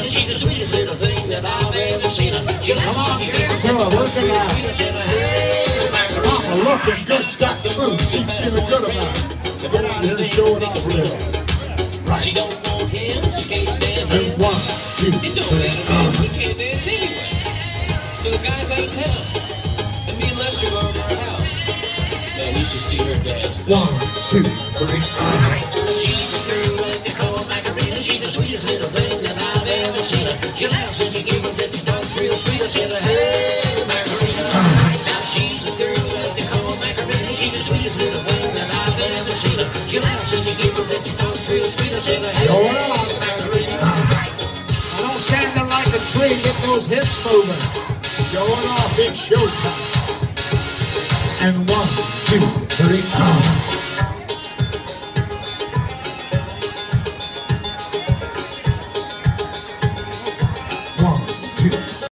Macarena. She's the sweetest little thing that I've ever seen her. She laughs and she giggles and she talks real sweet. I tell her, hey, Macarena. Mama looking good, got food. She's feeling good about it. Get out here and show it off a little. Right. She don't want him, she can't stand him. And 1, 2, It don't matter, man. We can't dance anyway. So the guys ain't town. And me and Lester go over her house. Man, you should see her dance. 1, 2, 3. She's the girl that they call Macarena. She's the sweetest little thing that I've ever seen her. She laughs and she giggles and she talks real sweet. I tell her, hey, Macarena. Now she's the girl that they call Macarena. She's the sweetest little thing that I've ever seen her. She laughs and she giggles and she talks real sweet. I tell her, hey, Macarena. I don't stand there like a tree. Get those hips moving. Show it off. It's showtime. And 1, 2, 3.